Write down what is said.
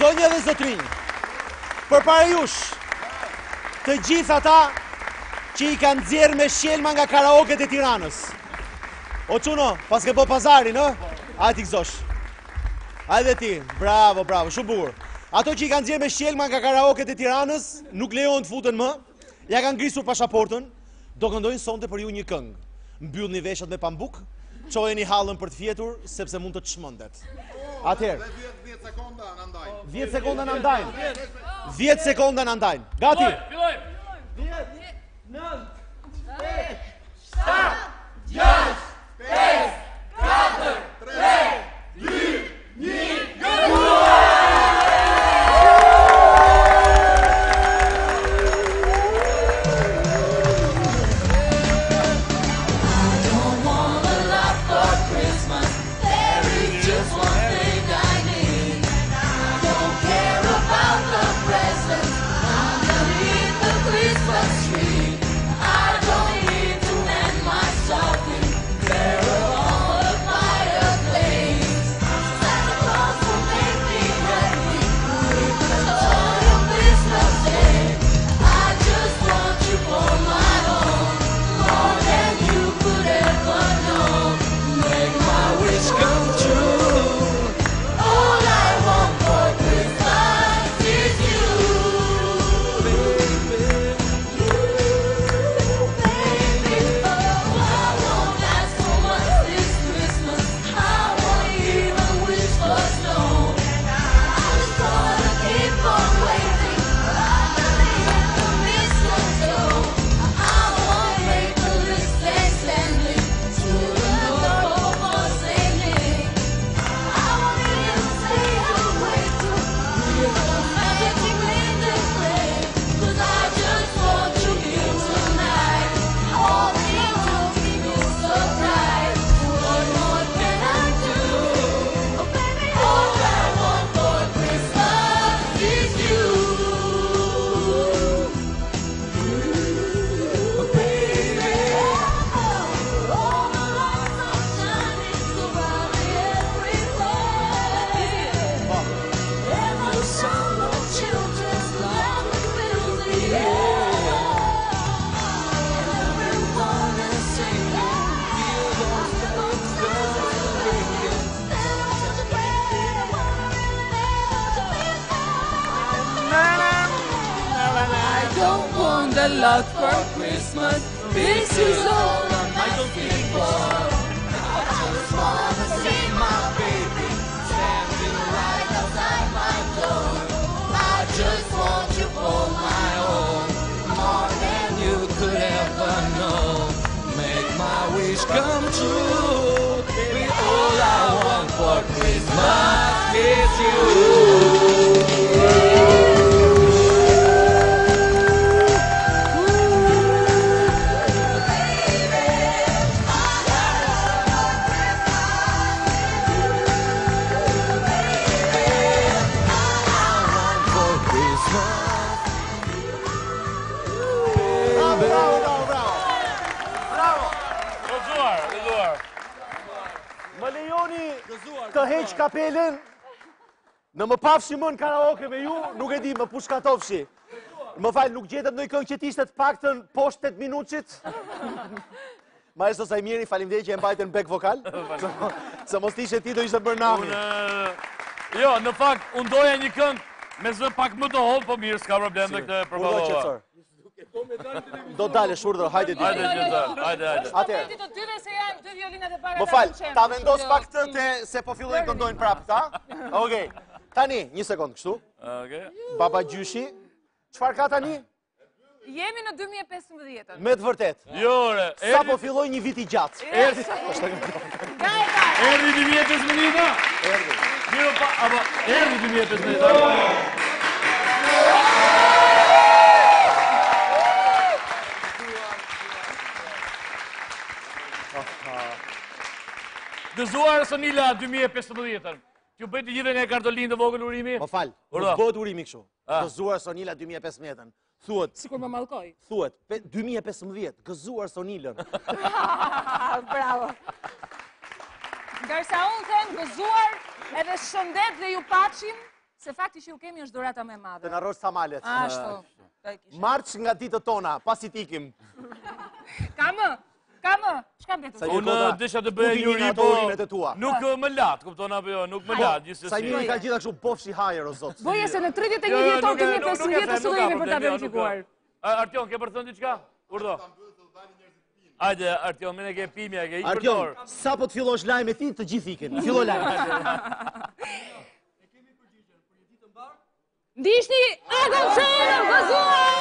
Zonja dhe zotrinj, përpara jush, të gjithë ata që i kanë nxjerrë me shelma nga karaoket e Tiranës. O quno, pas ke po pazarin, a ti gëzosh. Hajde ti, bravo, bravo, shumë bukur. Ato që i kanë nxjerrë me shelma nga karaoket e Tiranës, nuk lejohen të futen më, ja kanë ngrisur pasaportën, do këndojnë sonte për ju një këngë. Mbyllni veshët me pambuk, çojeni hallën për të fjetur, sepse mund të çmendet. Atëherë, 10 sekonda në ndajnë. 10 sekonda në ndajnë. 10 sekonda në ndajnë. Gati? 10, 9, 8, 7, 6, 5, 4, 3, 2, 1, a lot for Christmas. This is all I'm asking for. I just wanna see my baby standing right outside my door. I just want you for my own, more than you could ever know. Make my wish come true. Baby, all I want for Christmas is you. Të heq kapelen, në më pafshi më në karaoke me ju, nuk e di, më pushkatofshi. Më falë, nuk gjetët në i këngë që t'ishte të paktën poshtë 8 minutit? Maestro Sajmiri, faleminderit që e mbajtën back vokal. Se mos t'ishe ti do ishte bërë nami. Jo, në fakt, unë doja një këngë me zë pak më të hollë, po mirë, s'ka problem dhe këtë përballova. Do dale, shurdër, hajde dy. Hajde. Atëherë. Ti të dyve se janë dy violinat e para. Më falë, ta vendos pak të se po fillojnë këndojnë prapë, ta? Okej. Tani, një sekundë, kështu. Baba Gjyshi, çfarë ka tani? Jemi në 2015. Me të vërtet. Jore. Sa po filloj një vit i gjatë. Erdi 2015. Erdi. Miro pa, apo erdi 2015. Gëzuar Sonila 2015-ën. Ju bëjt gjithë nga kartolin të vogël urimi? Më falë, nuk bëhet urimi kështu. Gëzuar Sonila 2015-ën. Thuhet. Sikur më mallkoj. Thuhet, 2015, gëzuar Sonilën. Bravo. Ndërsa unë them gëzuar edhe shëndet dhe ju paqim, Se fakti që ju kemi është dhurata më e madhe. Të na rrosh sa malet. Ashtu. Març nga ditët tona, pasi t'ikim. Kamë, çka mbetur? Unë desha të bëja një ri, po nuk më lat, kupton apo jo, nuk më lat gjithsesi. Sa njëri ka gjitha kështu bofshi hajër o zot. Boje se në 31 vjetor kemi 5 vjetë të sudhemi për ta verifikuar. Artion, ke përthënë diçka? Urdo. Hajde, Artion, më ne ke pimja, ke ikë për dorë. Artion, sa po të fillosh lajm e ti, të gjithë ikin. Fillo lajm. Ndishni Adam Çelën, gëzuar!